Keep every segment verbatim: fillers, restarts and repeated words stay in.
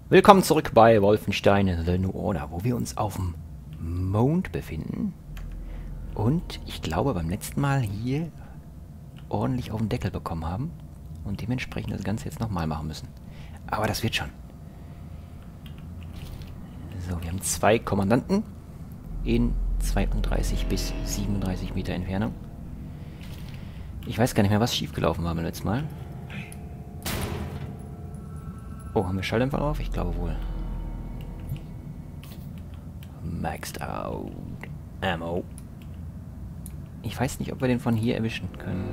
Willkommen zurück bei Wolfenstein The New Order, wo wir uns auf dem Mond befinden. Und ich glaube beim letzten Mal hier ordentlich auf den Deckel bekommen haben. Und dementsprechend das Ganze jetzt nochmal machen müssen. Aber das wird schon. So, wir haben zwei Kommandanten in zweiunddreißig bis siebenunddreißig Meter Entfernung. Ich weiß gar nicht mehr, was schiefgelaufen war beim letzten Mal. Oh, haben wir Schalldämpfer drauf? Ich glaube wohl. Maxed out Ammo. Ich weiß nicht, ob wir den von hier erwischen können.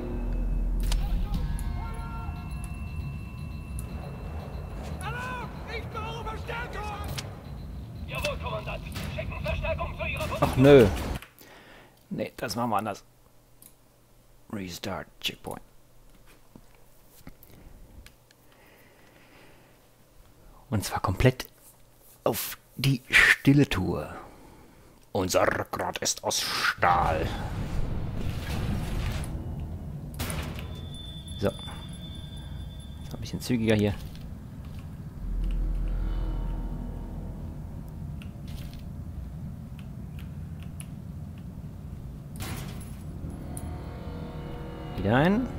Jawohl, Kommandant. Schicken Verstärkung zu Ihrer Ach nö. Nee, das machen wir anders. Restart Checkpoint. Und zwar komplett auf die stille Tour. Unser Rückgrat ist aus Stahl. So. Ein bisschen zügiger hier. Wieder ein.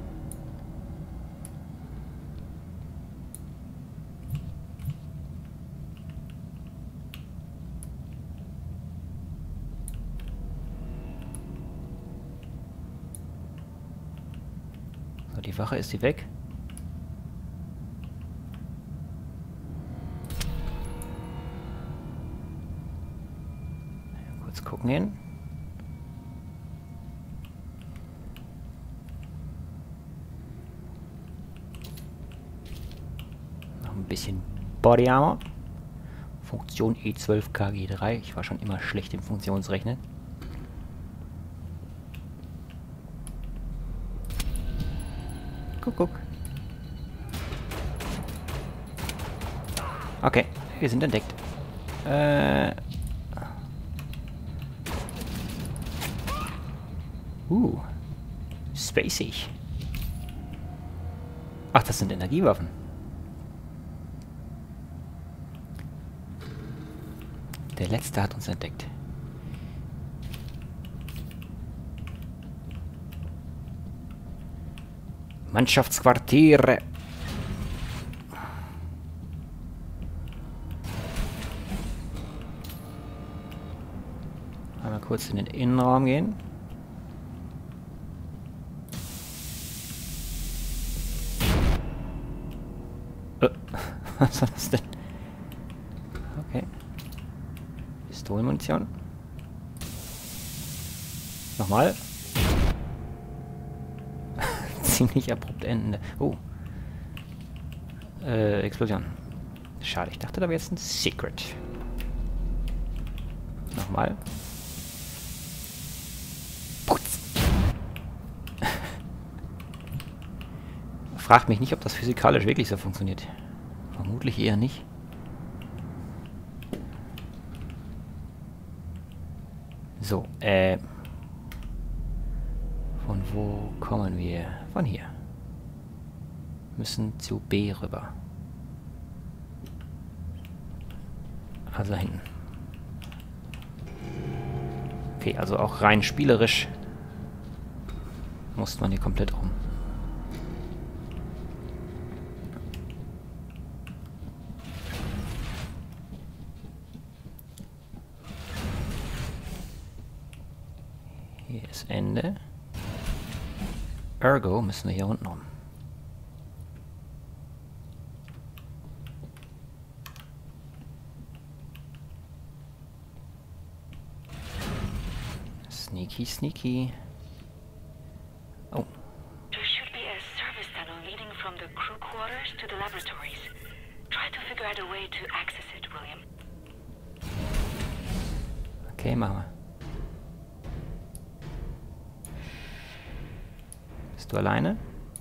So, die Wache, ist sie weg? Kurz gucken hin. Ein bisschen Body Armor. Funktion E zwölf K G drei. Ich war schon immer schlecht im Funktionsrechnen. Guck, guck. Okay, wir sind entdeckt. Äh. Uh. Spacig. Ach, das sind Energiewaffen. Der letzte hat uns entdeckt. Mannschaftsquartiere. Einmal kurz in den Innenraum gehen. Äh, was war das denn? Okay. Pistolenmunition. Nochmal. Ziemlich abrupt endende. Oh. Äh, Explosion. Schade, ich dachte, da wäre jetzt ein Secret. Nochmal. Putz. Fragt mich nicht, ob das physikalisch wirklich so funktioniert. Vermutlich eher nicht. So, äh... Von wo kommen wir? Von hier. Müssen zu B rüber. Also hinten. Okay, also auch rein spielerisch muss man hier komplett um. Hier ist Ende. Ergo müssen wir hier unten rum. Sneaky, sneaky. Oh. There should be a service tunnel leading from the crew quarters to the laboratories. Try to figure out a way to access it, William. Okay, machen wir. Bist du alleine?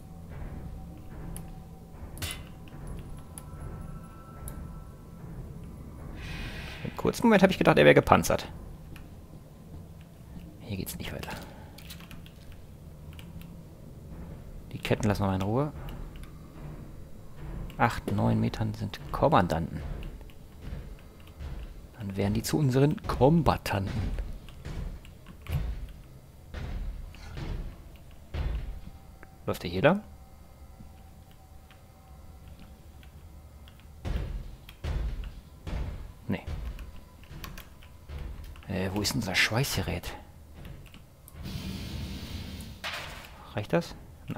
Im kurzen Moment habe ich gedacht, er wäre gepanzert. Hier geht's nicht weiter. Die Ketten lassen wir mal in Ruhe. acht, neun Metern sind Kommandanten. Dann wären die zu unseren Kombattanten. Läuft der hier lang? Nee. Äh, wo ist unser Schweißgerät? Reicht das? Nein.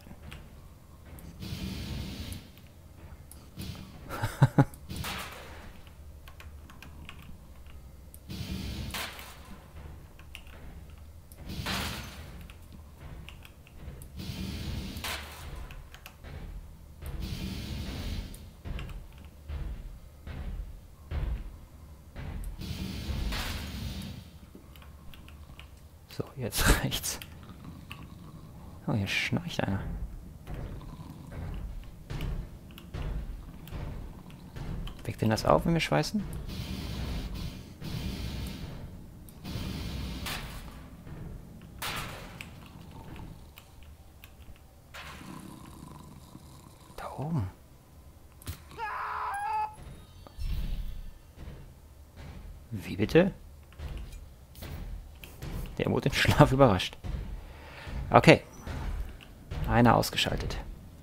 So, jetzt rechts. Oh, hier schnarcht einer. Weckt denn das auf, wenn wir schweißen? Da oben. Wie bitte? Der wurde im Schlaf überrascht. Okay. Einer ausgeschaltet.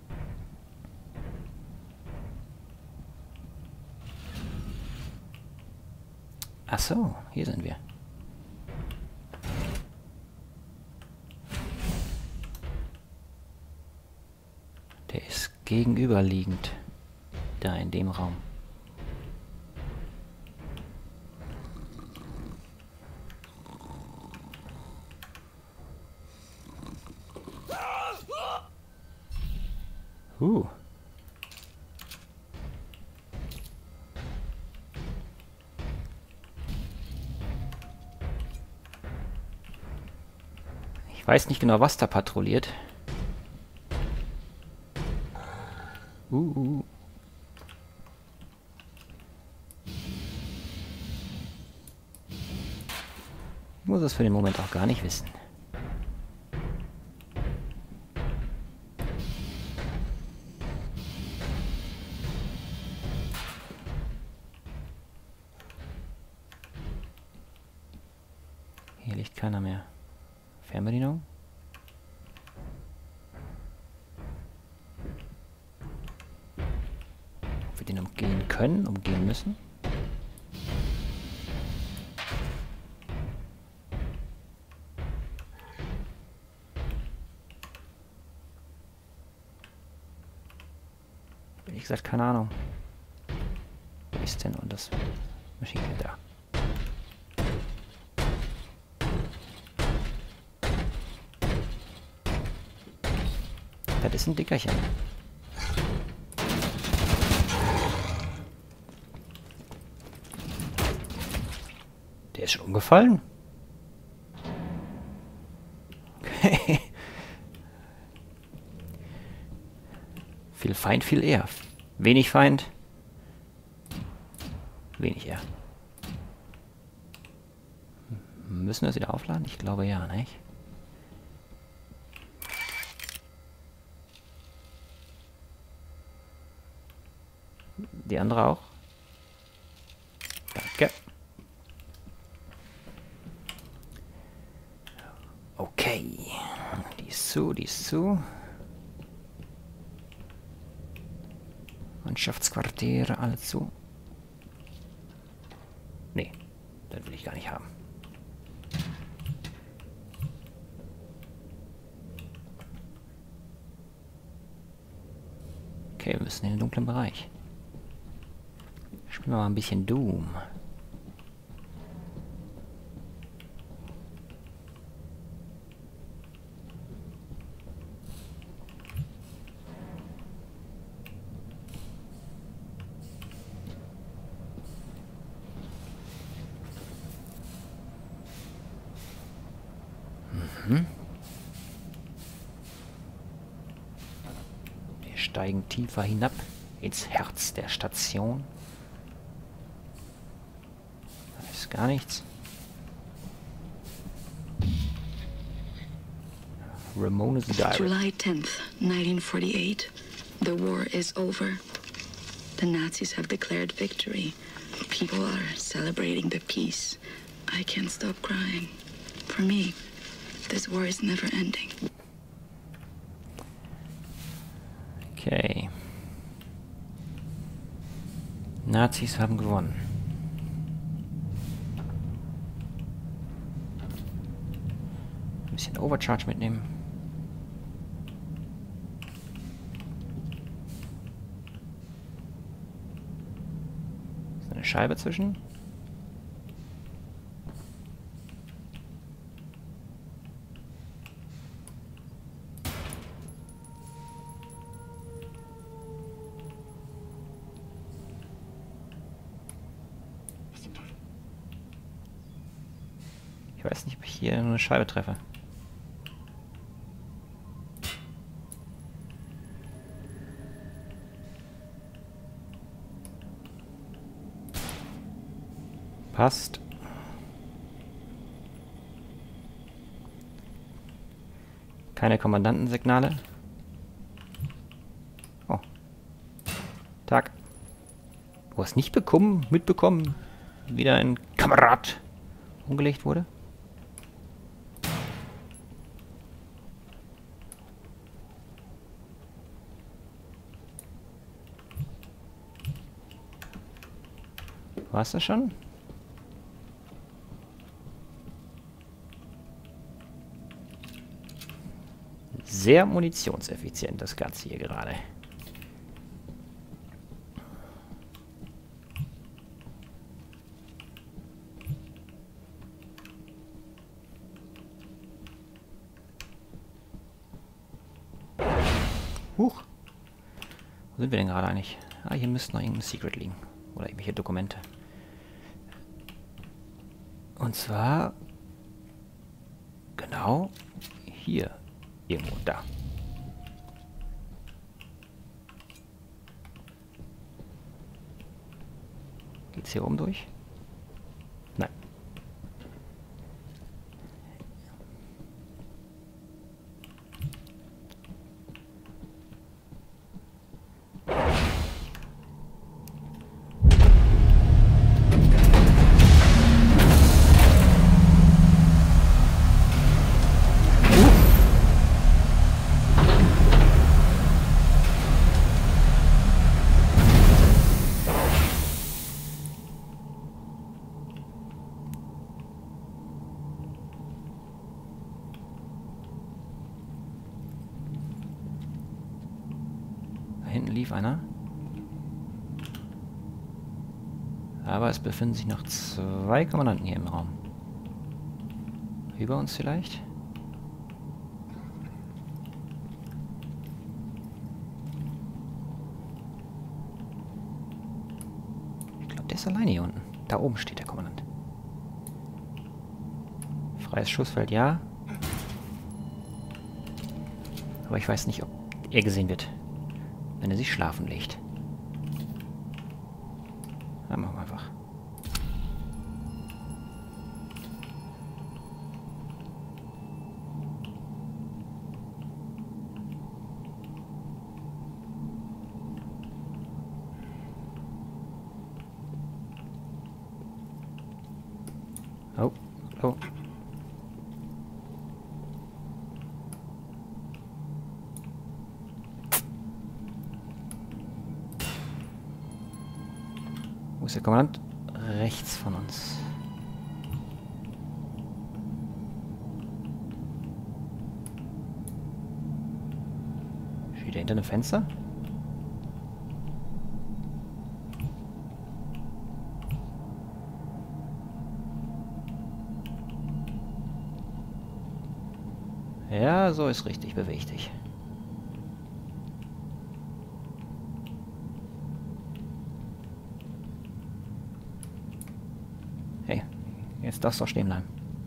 Ach so, hier sind wir. Der ist gegenüberliegend. Da in dem Raum. Uh. Ich weiß nicht genau, was da patrouilliert. Uh. uh. Ich muss es für den Moment auch gar nicht wissen. Hier liegt keiner mehr. Fernbedienung? Ob wir den umgehen können, umgehen müssen? Ehrlich gesagt, keine Ahnung. Wo ist denn und das Maschinengewehr da? Das ist ein Dickerchen. Der ist schon umgefallen? Okay. Viel Feind, viel eher. Wenig Feind. Wenig eher. Müssen wir das wieder aufladen? Ich glaube ja, nicht? Die andere auch. Danke. Okay. Die ist zu, die ist zu. Mannschaftsquartiere, alle zu. Nee, das will ich gar nicht haben. Okay, wir müssen in den dunklen Bereich. Spielen wir mal ein bisschen Doom. Mhm. Wir steigen tiefer hinab ins Herz der Station. Gar nichts. Ramona's Diary. July tenth, nineteen forty-eight. The war is over. The Nazis have declared victory. People are celebrating the peace. I can't stop crying. For me, this war is never ending. Okay. Nazis haben gewonnen. Ein bisschen Overcharge mitnehmen. Ist eine Scheibe zwischen? Ich weiß nicht, ob ich hier nur eine Scheibe treffe. Passt. Keine Kommandantensignale. Oh. Tag. Du hast nicht bekommen, mitbekommen, wie da ein Kamerad umgelegt wurde? War's das schon? Sehr munitionseffizient das Ganze hier gerade. Huch. Wo sind wir denn gerade eigentlich? Ah, hier müsste noch irgendein Secret liegen. Oder irgendwelche Dokumente. Und zwar genau hier. Irgendwo da. Geht's hier oben durch? Nein. Hinten lief einer. Aber es befinden sich noch zwei Kommandanten hier im Raum. Über uns vielleicht? Ich glaube, der ist alleine hier unten. Da oben steht der Kommandant. Freies Schussfeld, ja. Aber ich weiß nicht, ob er gesehen wird, wenn er sich schlafen legt. Dann machen wir einfach. Oh, oh. Wo ist der Kommandant? Rechts von uns. Steht er hinter einem Fenster? Ja, so ist richtig. Beweg dich. Hey, jetzt darfst du doch stehen bleiben.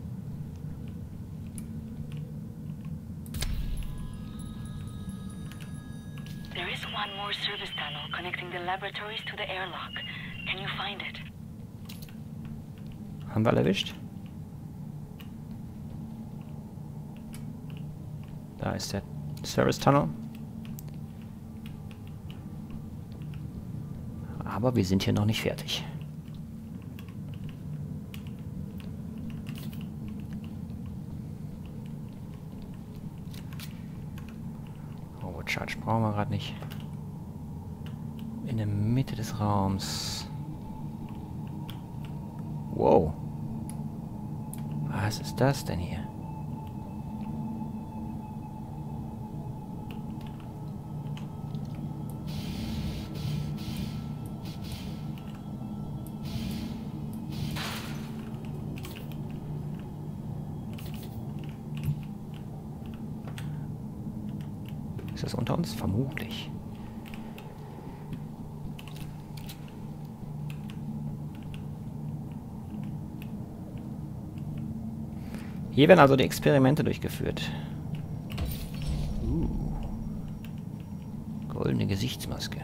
There is one more service tunnel connecting the laboratories to the airlock. Can you find it? Haben wir alle erwischt? Da ist der Service Tunnel. Aber wir sind hier noch nicht fertig. Overcharge brauchen wir gerade nicht. In der Mitte des Raums. Wow. Was ist das denn hier? Ist das unter uns? Vermutlich. Hier werden also die Experimente durchgeführt. Uh. Goldene Gesichtsmaske.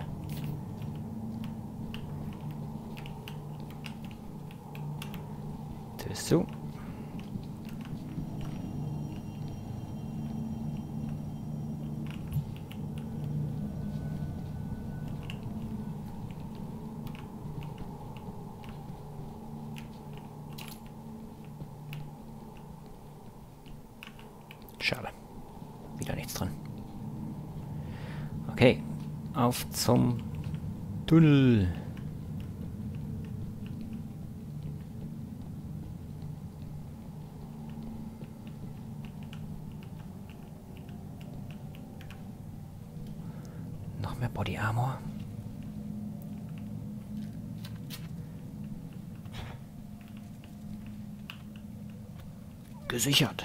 Tür ist zu. Schade. Wieder nichts drin. Okay. Auf zum Tunnel. Noch mehr Body Armor. Gesichert.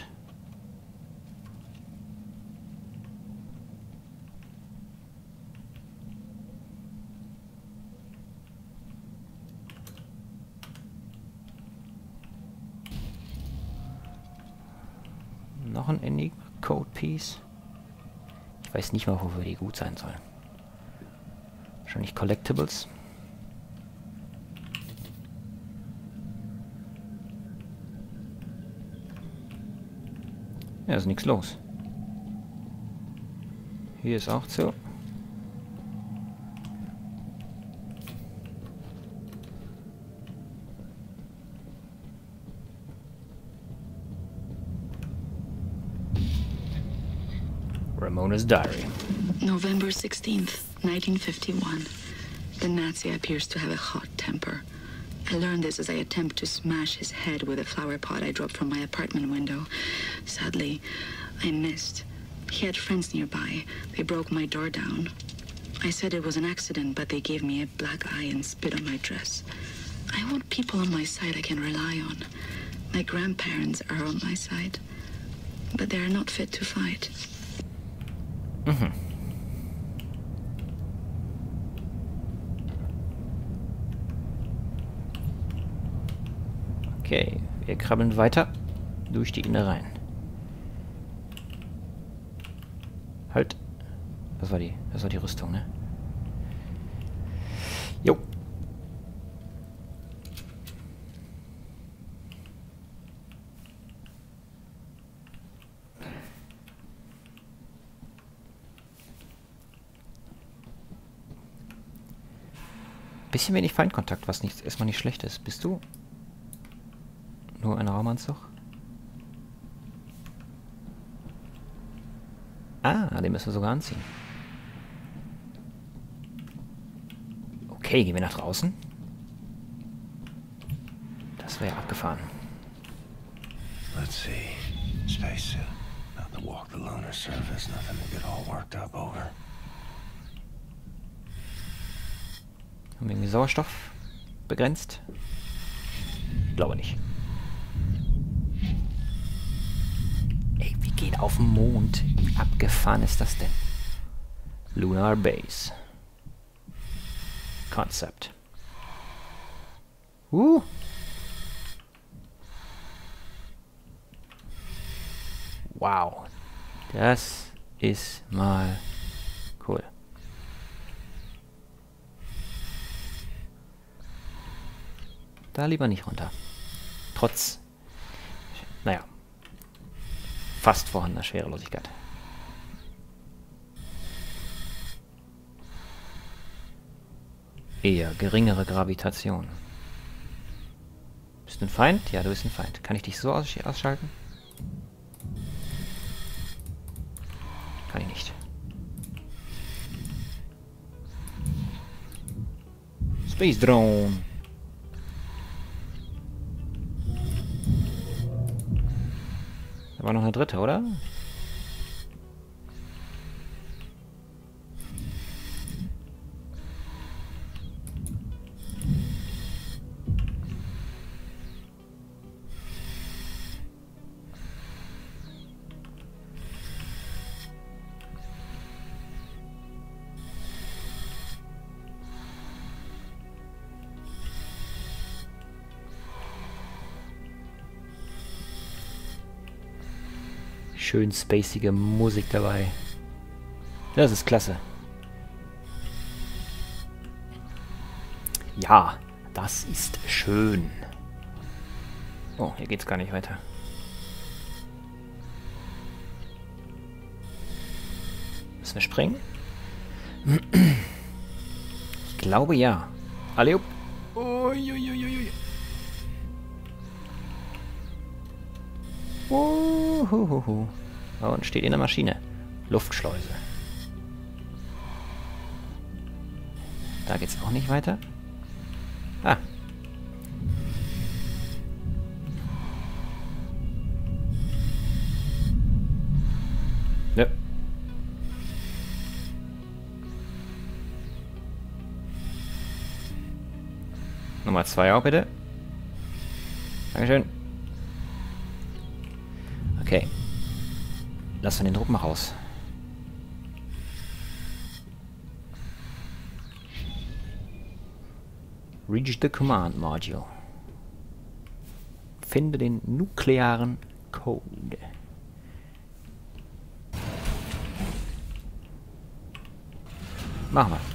Noch ein Enigma Code Piece. Ich weiß nicht mal, wofür die gut sein sollen. Wahrscheinlich Collectibles. Ja, ist nichts los. Hier ist auch zu. Ramona's diary. November sixteenth, nineteen fifty-one. The Nazi appears to have a hot temper. I learned this as I attempt to smash his head with a flower pot I dropped from my apartment window. Sadly, I missed. He had friends nearby. They broke my door down. I said it was an accident, but they gave me a black eye and spit on my dress. I want people on my side I can rely on. My grandparents are on my side, but they are not fit to fight. Mhm. Okay, wir krabbeln weiter durch die Innereien. Halt. Das war die, das war die Rüstung, ne? Jo. Bisschen wenig Feindkontakt, was nicht, erstmal nicht schlecht ist. Bist du? Nur ein Raumanzug? Ah, den müssen wir sogar anziehen. Okay, gehen wir nach draußen. Das wäre ja abgefahren. Let's see. Spacesuit. Not to walk the lunar surface, nothing to get all worked up over. Haben wir irgendwie Sauerstoff begrenzt? Ich glaube nicht. Ey, wir gehen auf den Mond. Wie abgefahren ist das denn? Lunar Base. Concept. Uh. Wow. Das ist mal cool. Da lieber nicht runter. Trotz, naja, fast vorhandener Schwerelosigkeit. Eher geringere Gravitation. Bist du ein Feind? Ja, du bist ein Feind. Kann ich dich so aus ausschalten? Kann ich nicht. Space Drone. Da war noch eine dritte, oder? Schön spacige Musik dabei. Das ist klasse. Ja, das ist schön. Oh, hier geht's gar nicht weiter. Müssen wir springen? Ich glaube ja. Alle. Uiuiuiui. Uhuhuhu. Oh, und steht in der Maschine. Luftschleuse. Da geht's auch nicht weiter. Ah. Ja. Nummer zwei auch bitte. Dankeschön. Okay. Lassen wir den Druck mal raus. Reach the Command Module. Finde den nuklearen Code. Machen wir.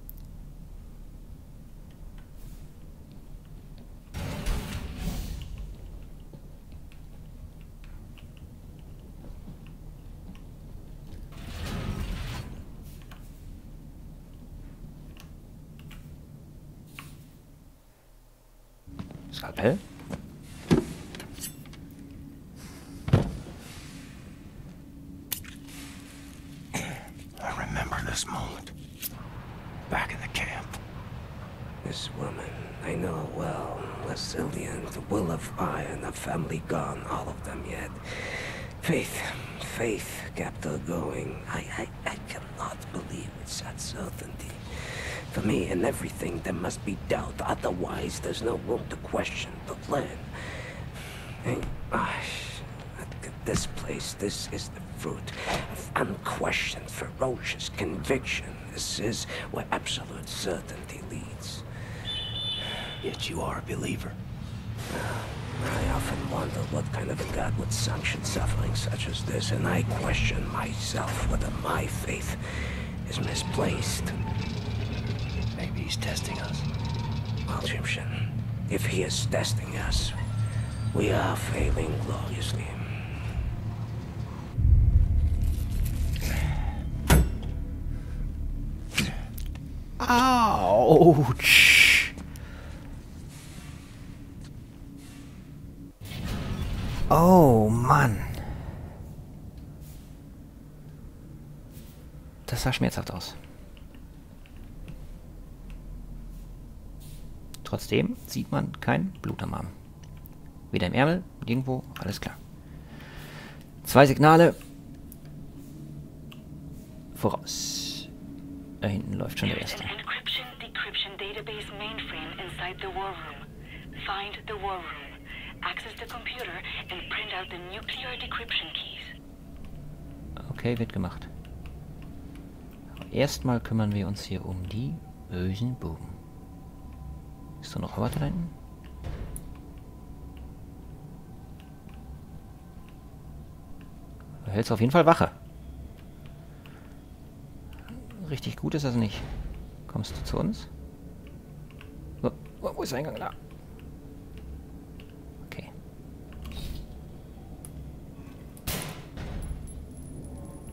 Skalpell? I remember this moment. Back in the camp. This woman, I know her well. Resilient, the will of iron, a family gone, all of them yet. Faith, faith kept her going. I, I, I cannot believe it's that certainty. For me, in everything, there must be doubt. Otherwise, there's no room to question the plan. Hey, gosh, at this place, this is the fruit of unquestioned, ferocious conviction. This is where absolute certainty leads. Yet you are a believer. I often wonder what kind of a God would sanction suffering such as this, and I question myself whether my faith is misplaced. Maybe he's testing us. Well, Jimshin, if he is testing us, we are failing gloriously. Ouch! Oh, Mann. Das sah schmerzhaft aus. Trotzdem sieht man kein Blut am Arm. Weder im Ärmel, nirgendwo, alles klar. Zwei Signale. Voraus. Da hinten läuft schon der erste. An encryption decryption database mainframe inside the war room. Find the war room. Access the computer and print out the nuclear decryption keys. Okay, wird gemacht. Aber erstmal kümmern wir uns hier um die bösen Buben. Ist da noch Roboter da hinten? Du hältst auf jeden Fall Wache. Richtig gut ist das nicht. Kommst du zu uns? Wo, wo ist der Eingang? Da. Okay.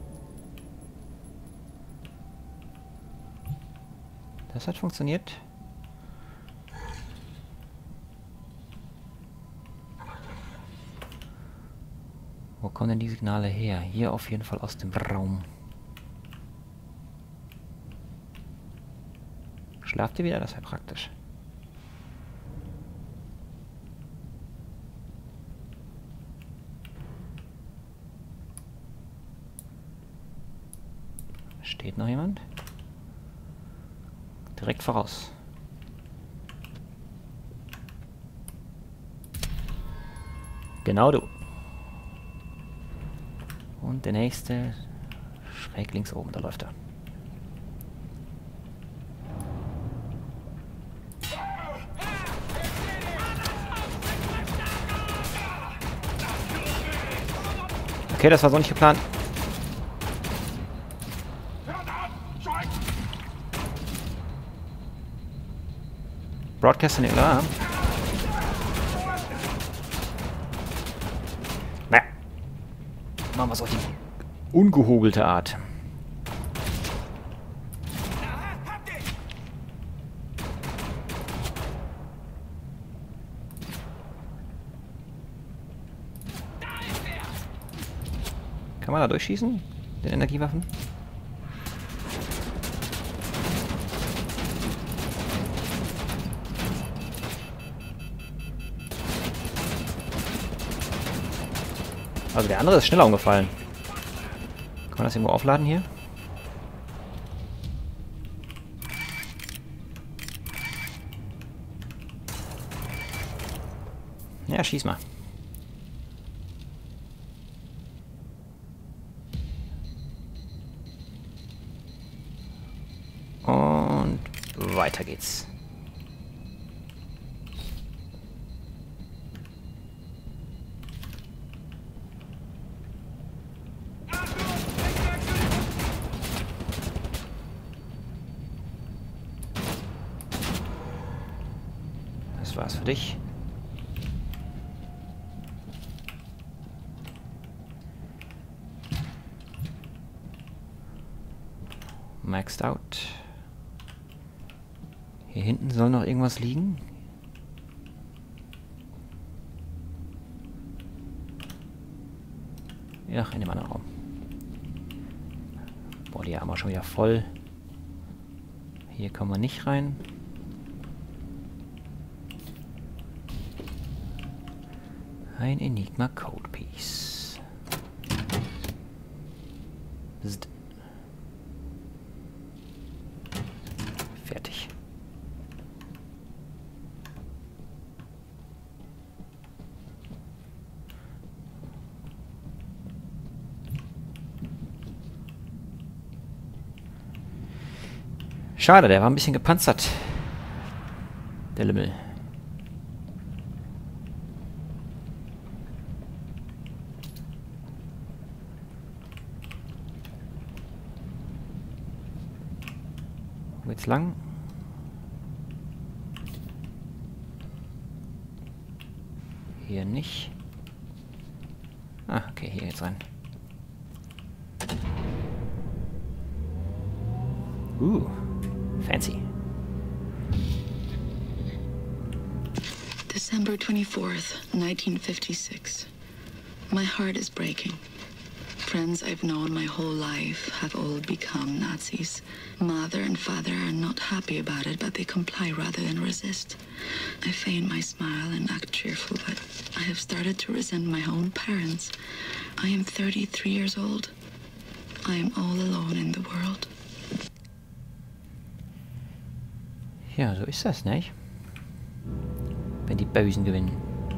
Das hat funktioniert. Wo kommen denn die Signale her? Hier auf jeden Fall aus dem Raum. Schlaft ihr wieder? Das wäre praktisch. Steht noch jemand? Direkt voraus. Genau du. Und der nächste schräg links oben, da läuft er. Okay, das war so nicht geplant. Broadcast in den Alarm. Na. Machen wir es auf die ungehobelte Art. Kann man da durchschießen? Den Energiewaffen? Also der andere ist schneller umgefallen. Kann man das irgendwo aufladen hier? Ja, schieß mal. Und weiter geht's. Das war's für dich. Maxed out. Hier hinten soll noch irgendwas liegen. Ja, in dem anderen Raum. Boah, die haben wir schon wieder voll. Hier kommen wir nicht rein. Ein Enigma Code Piece. Psst. Fertig. Schade, der war ein bisschen gepanzert. Der Lümmel. Wo geht's lang? Hier nicht. Ah, okay, hier geht's rein. Uh, fancy. December twenty-fourth, nineteen fifty-six. My heart is breaking. Friends I've known my whole life have all become Nazis. Mother and father are not happy about it, but they comply rather than resist. I feign my smile and act cheerful, but I have started to resent my own parents. I am thirty-three years old. I am all alone in the world. Ja, so ist das, nicht? Wenn die Bösen gewinnen.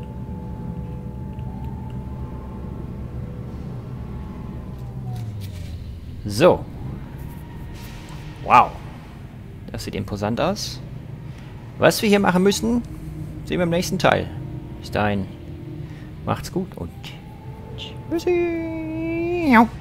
So. Wow. Das sieht imposant aus. Was wir hier machen müssen, sehen wir im nächsten Teil. Bis dahin. Macht's gut und tschüssi.